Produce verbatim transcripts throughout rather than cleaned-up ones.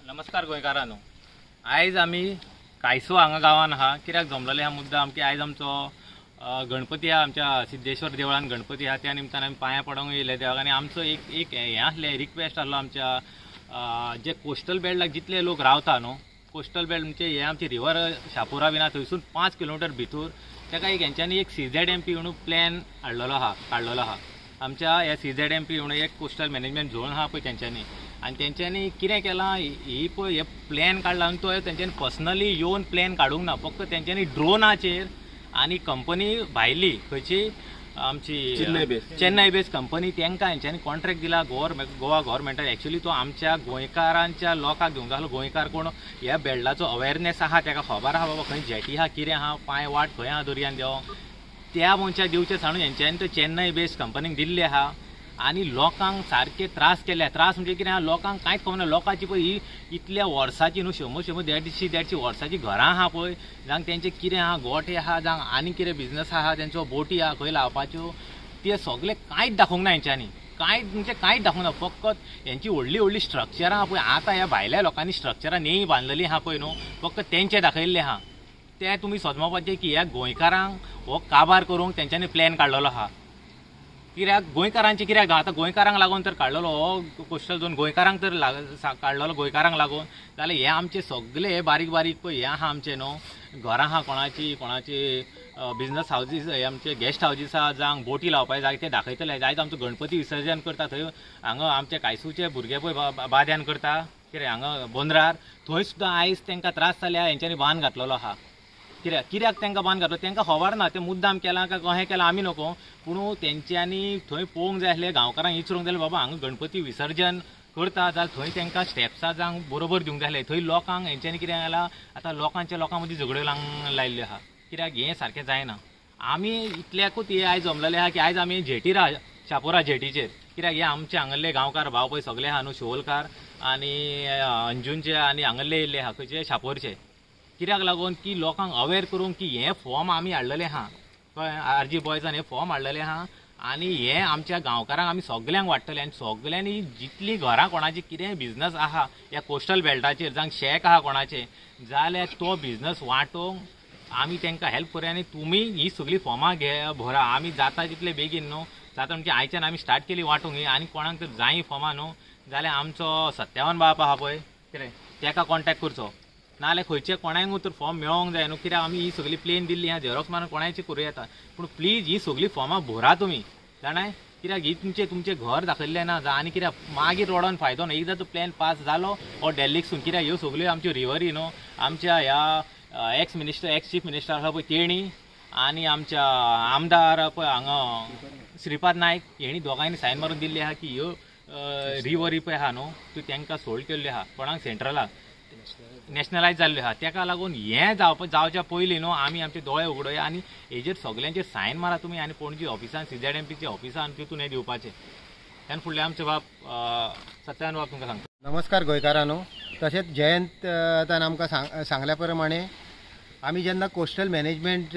नमस्कार गोंयकारांनो, आयज आमी कायसो हांगा गांवान आहा. कित्याक जमलेले हा मुद्दाम की आयज आमचो गणपती आहा, आमच्या सिद्धेश्वर देवळान गणपती आहा. त्या निमतान आमी पांयां पडोंक येयले देवाक. आनी आमचो एक एक हें आसलें, रिक्वेस्ट आसलो आमच्या जे कोस्टल बेल्टाक जितले लोक रावता न्हू, कोस्टल बेल्ट म्हणजे हे आमची रिवर शापोरा बीन आहा, थंयसून पांच किलोमिटर भितर ताका एक हेंच्यांनी एक सी झेड एम पी म्हणून प्लॅन हाडलेलो आहा काडलेलो आहा. आमच्या ह्या सी झेड एम पी म्हणून एक कोस्टल मॅनेजमेंट झोन आहा पळय तेंच्यांनी, आनी तेंच्यांनी कितें केलां, ही पळय हे प्लॅन काडला आनी तो तेंच्यांनी पर्सनली येवन प्लॅन काडूंक ना. फक्त तेंच्यांनी ड्रोनाचेर आनी कंपनी भायली खंयची आमची Chennai base Chennai base company तांकां हेंच्यांनी कॉन्ट्रॅक्ट दिला गोवर गोवा गोवोरमेंटान. एक्चुली तो आमच्या गोंयकारांच्या लोकांक घेवंक जालो. गोंयकार कोण ह्या बेल्टाचो अवेरनेस आहा, ताका खबर आहा बाबा खंय जेटी आहा, कितें आहा, पांय वाट खंय आहा दर्यान देंवोंक, त्या मनशाक दिवचे सांडून हेंच्यांनी तो चेन्नई बेस कंपनीक दिल्ले आहा. आनी लोकांक सारके त्रास केल्या. त्रास म्हणजे कितें आहा, लोकांक कांयच खबर ना. लोकांची पळय ही इतल्या वर्साची न्हू, शंबर शंबर देडशी देडशी वर्साची घरां आहा पळय, जावं तेंचे कितें आहा, गोठे आहा, जावं आनी कितें बिजनस आहा, तेंचो बोटी आहा खंय लावपाच्यो, ते सगळे कांयच दाखोवंक ना हेंच्यांनी. कांयच म्हणजे कांयच दाखोवंक ना. फकत हेंची व्हडली व्हडली स्ट्रक्चरां आहा पळय, आतां ह्या भायल्या लोकांनी स्ट्रक्चरां नेई बांदलेलीं आहा पळय न्हू, फक्त तेंचे दाखयल्ले आहा. ते तुमी सजमोवपाचें की ह्या गोंयकारांक हो काबार करूंक तेंच्यांनी प्लॅन काडलेलो आहा. कित्याक गोंयकारांचे कित्याक आतां गोंयकारांक लागून तर काडलेलो हो कोस्टल झोन, गोंयकारांक तर काडलेलो गोंयकारांक लागून, जाल्यार हे आमचे सगळे बारीक बारीक पळय हे आहा आमचे न्हू, घरां आहा कोणाची कोणाची बिजनस हावजीस, आमचे गेस्ट हावजीस आहा, जावं बोटी लावपाचे जागे ते दाखयतले. आयज आमचो गणपती विसर्जन करता थंय हांगा आमचे कायसूचे भुरगे पळय बाद्यान करता कितें हांगा बोंद्रार, थंय सुद्दां आयज तांकां त्रास जाल्या. हेंच्यांनी बांद घातलेलो आहा. कित्याक कित्याक तांकां बांद घातलो तांकां खबर ना. ते मुद्दाम केलां काय कशें केलां आमी नको, पूण तेंच्यांनी थंय पळोवंक जाय आसलें, गांवकारांक विचारूंक जाय बाबा हांगा गणपती विसर्जन करता जाल्यार थंय तांकां स्टेप्सां जावं बरोबर दिवंक जाय आसलें. थंय लोकांक हेंच्यांनी कितें केलां, आतां लोकांच्या लोकां मदीं झगड्यो लावंक लायिल्ल्यो आहा. कित्याक हें सारकें जायना. आमी इतल्याकूच हे आयज जमलेलें आहा की आयज आमी जेटीर आहा, शापोरा जेटीचेर. कित्याक हे आमचे हांगले गांवकार भाव पळय सगळे आहा न्हू, शिवोलकार आनी अंजुनचे आनी हांगले येयल्ले आहा खंयचे शापोरचे. कित्याक लागून की लोकांक अवेर करूंक की हे फॉर्म आमी हाडलेले आहा कळ्ळें, आर जी बॉयजान हे फॉर्म हाडलेले आहा आनी हे आमच्या गांवकारांक आमी सगल्यांक वाडटले. आनी सगल्यांनी जितली घरां कोणाची कितें बिजनस आहा ह्या कोस्टल बेल्टाचेर, जावं शेक आहा कोणाचे, जाल्यार तो बिजनस वांटोवंक आमी तांकां हेल्प करया. आनी तुमी ही सगळीं फॉर्मां घे भरा. आमी जाता तितले बेगीन न्हू, जाता म्हणजे आयच्यान आमी स्टार्ट केली वांटूंक ही. आनी कोणाक तर जायी फॉर्मां न्हू जाल्यार आमचो सत्यावन बाब आहा पळय कितें ताका कॉन्टेक्ट करचो, नाल्यार खंयचे कोणाकूय तर फॉर्म मेळोंक जाय न्हू. कित्याक आमी ही सगळी प्लेन दिल्ली आहा, झेरॉक्स मारून कोणाची करूं येता, पूण प्लीज ही सगळीं फॉर्मां भरा तुमी जाणाय. कित्याक ही तुमचे तुमचे घर दाखयल्लें ना जा आनी कित्याक मागीर रोडोन फायदो ना. एकदां तो प्लॅन पास जालो हो डेल्लीकसून, कित्याक ह्यो सगळ्यो आमच्यो रिव्हरी न्हू, आमच्या ह्या ex minister ex chief minister आसा पळय तेणी आनी आमच्या आमदार पळय हांगा श्रीपाद नायक हेणी दोगांयनी सायन मारून दिल्ली आहा की ह्यो रिव्हरी पळय आहा न्हू त्यो तांकां सोल्ड केल्ल्यो आहा, कोणाक सेंट्रलाक नॅशनलायज जाल्ल्यो आहा. ताका लागून हें जावप जावच्या पयलीं न्हू आमी आमचे दोळे उगडया आनी हेजेर सगल्यांचेर सायन मारा तुमी. आनी पणजी ऑफिसान सी झेड एम पीचे ऑफिसान तितून हें दिवपाचें. त्यान फुडले आमचे बाब सत्यान बाब तुमकां सांगता. नमस्कार गोंयकारांनो. तशेंच जयंतान आमकां सांग सांगल्या प्रमाणे आमी जेन्ना कोस्टल मॅनेजमेंट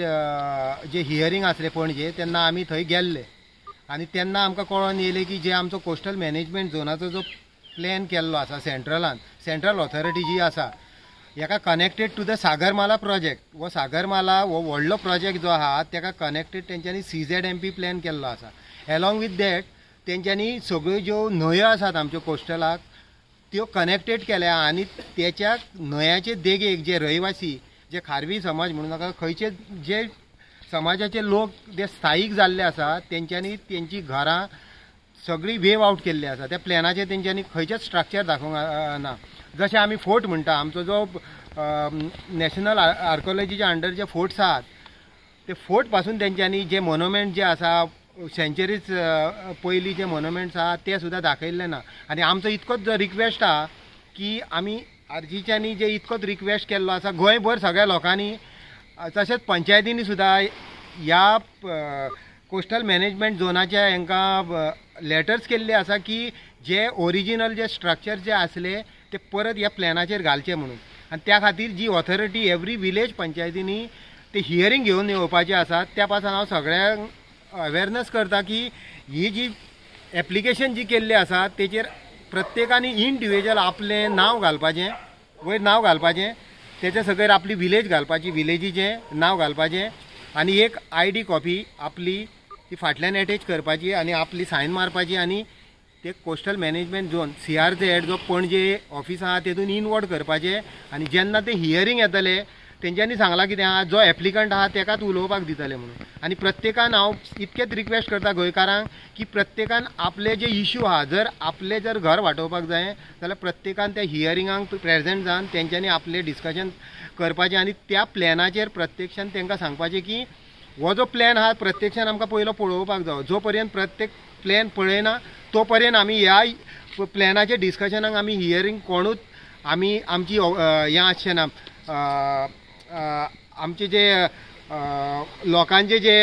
जे हियरींग आसलें पणजे तेन्ना आमी थंय गेल्ले आनी तेन्ना आमकां कळोन येयलें की जे आमचो कोस्टल मॅनेजमेंट झोनाचो जो प्लॅन केल्लो आसा सेंट्रलान, सेंट्रल ऑथॉरिटी जी आसा हेका connected to the Sagarmala project. हो सागरमाला हो व्हडलो प्रोजेक्ट जो आहा ताका कनेक्टेड तेंच्यांनी C Z M P plan केल्लो आसा. एलॉंग वीथ दॅट तेंच्यांनी सगळ्यो ज्यो न्हंयो आसात आमच्यो कोस्टलाक त्यो कनेक्टेड केल्या. आनी त्याच्या न्हंयाचे देगेक जे रहिवासी जे खारवी समाज म्हणून नाका खंयचे जे समाजाचे लोक जे स्थायीक जाल्ले आसा तेंच्यांनी तेंची घरां सगळी वेव आउट केल्ली आसा. त्या प्लॅनाचेर तेंच्यांनी खंयचेच स्ट्रक्चर दाखोवंक ना. जशें आमी फोर्ट म्हणटा, आमचो जो नॅशनल आर्कोलॉजीच्या अंडर जे फोर्ट्स आहात ते फोर्ट पासून तेंच्यांनी जे मोन्युमेंट जे आसा सेंचुरीज पयलीं जे मोन्युमेंट्स आहा ते सुद्दां दाखयल्ले ना. आनी आमचो इतकोच जो रिक्वेस्ट आहा की आमी आरजीच्यांनी जे इतकोच रिक्वेस्ट केल्लो आसा गोंयभर सगळ्या लोकांनी, तशेंच पंचायतींनी सुद्दां ह्या कोस्टल मॅनेजमेंट झोनाच्या हांकां लेटर्स केल्ले आसा की जे ओरिजिनल जे स्ट्रक्चर जे आसले ते परत ह्या प्लॅनाचेर घालचे म्हणून. आनी त्या खातीर जी ऑथॉरिटी एवरी विलेज पंचायतींनी ते हियरींग घेवन येवपाचें आसा त्या पासून हांव सगळ्यांक अवेरनेस करता की ही जी एप्लिकेशन जी केल्ली आसा तेचेर प्रत्येकाने इंडिविज्युअल आपलें नांव घालपाचें, वयर नांव घालपाचें, तेच्या सकयल आपली विलेज घालपाची, विलेजीचें नांव घालपाचें आनी एक आय डी कॉपी आपली ती फाटल्यान एटेच करपाची आनी आपली सायन मारपाची आनी ते coastal management zone C R Z जो पणजे ऑफिस आहा तेतून इनवॉर्ड करपाचें आनी जेन्ना ते हियरींग येतले तेंच्यांनी सांगलां कितें आहा जो एप्लिकंट आहा तेकाच उलोवपाक दितले म्हणून. आनी प्रत्येकान हांव इतकेंच रिक्वेस्ट करता गोंयकारांक की प्रत्येकान आपले जे इश्यू आहा, जर आपले जर घर वांटोवपाक जाय जाल्यार प्रत्येकान त्या हियरिंगाक प्रेजेंट जावन तेंच्यांनी आपले डिस्कशन करपाचें आनी त्या प्लॅनाचेर प्रत्यक्षान तेंकां सांगपाचें की हो जो प्लॅन आहा प्रत्यक्षान आमकां पयलो पळोवपाक जायो. जो पर्यंत प्रत्येक प्लॅन पळयना तो पर्यंत आमी ह्या प्लॅनाचे डिस्कशनाक आमी हियरींग कोणूच आमी आमची हें आसचें ना. आमचे जे लोकांचे जे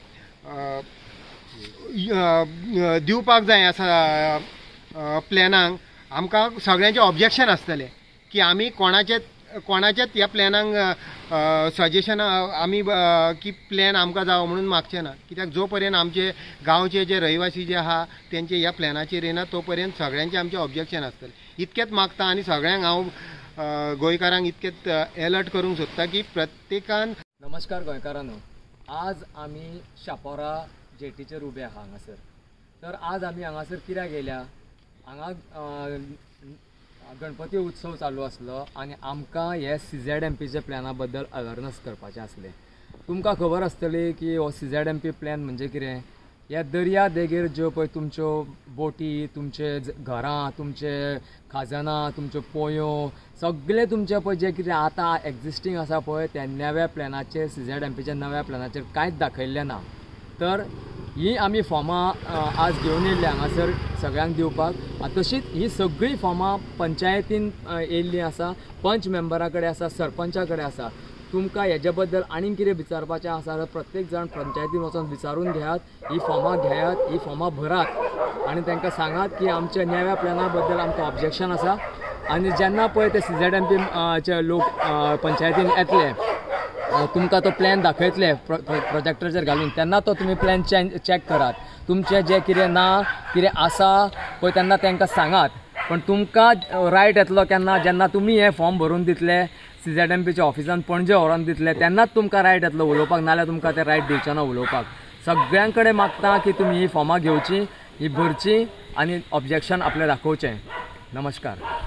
दिवपाक जाय आसा प्लॅनांक आमकां सगळ्यांचें ऑब्जेक्शन आसतलें की आमी कोणाचेच कोणाचेच ह्या प्लॅनांक सजेशन आमी की प्लॅन आमकां जावो म्हणून मागचे ना. कित्याक जो पर्यंत आमचे गांवचे जे रहिवासी जे आहा तेंचे ह्या प्लॅनाचेर येना तो पर्यंत सगळ्यांचे आमचे ऑब्जेक्शन आसतलें. इतकेंच मागता आनी सगळ्यांक हांव गोंयकारांक इतकेंच अलर्ट करूंक सोदता की प्रत्येकान. नमस्कार गोंयकारांनो, आज आमी शापोरा जेटीचेर उबे आहा हांगासर. तर आज आमी हांगासर कित्याक येयल्या, हांगा गणपती उत्सव चालू आसलो आनी आमकां हे सी झेड एम पीच्या प्लॅना बद्दल अवेरनस करपाचें आसलें. तुमकां खबर आसतली की हो C Z M P plan म्हणजे कितें. ह्या दर्या देगेर ज्यो पळय तुमच्यो बोटी, तुमचे घरां, तुमचे खाजनां, तुमच्यो पोंयो, सगळे तुमचे पळय जे कितें आतां एक्जिस्टींग आसा पळय त्या नव्या प्लॅनाचेर सी झेड एम पीच्या नव्या प्लॅनाचेर कांयच दाखयल्लें ना. तर ही आमी फॉर्मां आज घेवन येयल्ली हांगासर सगळ्यांक दिवपाक. तशीच ही सगळीं फॉर्मां पंचायतीन येयल्लीं आसा, पंच मेंबरा कडेन आसा, सरपंचा कडेन आसा. तुमकां हेजे बद्दल आनीक कितें विचारपाचें आसा जाल्यार प्रत्येक जाण पंचायतीन वचून विचारून घेयात, ही फॉर्मां घेयात, ही फॉर्मां भरात आनी तांकां सांगात की आमच्या नव्या प्लॅना बद्दल आमकां ऑब्जेक्शन आसा. आनी जेन्ना पळय ते सी झेड एम पी चे लोक पंचायतीन येतले, तुमकां तो प्लॅन दाखयतले प्रोजेक्टराचेर घालून, तेन्ना तो तुमी प्लॅन चॅक करात. तुमचें जें कितें ना कितें आसा पळय तेन्ना तांकां सांगात. पण तुमकां रायट येतलो केन्ना, जेन्ना तुमी हे फॉर्म भरून दितले सी झेड एम पीच्या ऑफिसान पणजे व्हरोन दितले तेन्नाच तुमकां रायट येतलो उलोवपाक, नाल्यार तुमकां ते रायट दिवचे ना उलोवपाक. सगळ्यां कडेन मागता की तुमी ही फॉर्मां घेवची, ही भरची आनी ऑब्जेक्शन आपलें दाखोवचें. नमस्कार.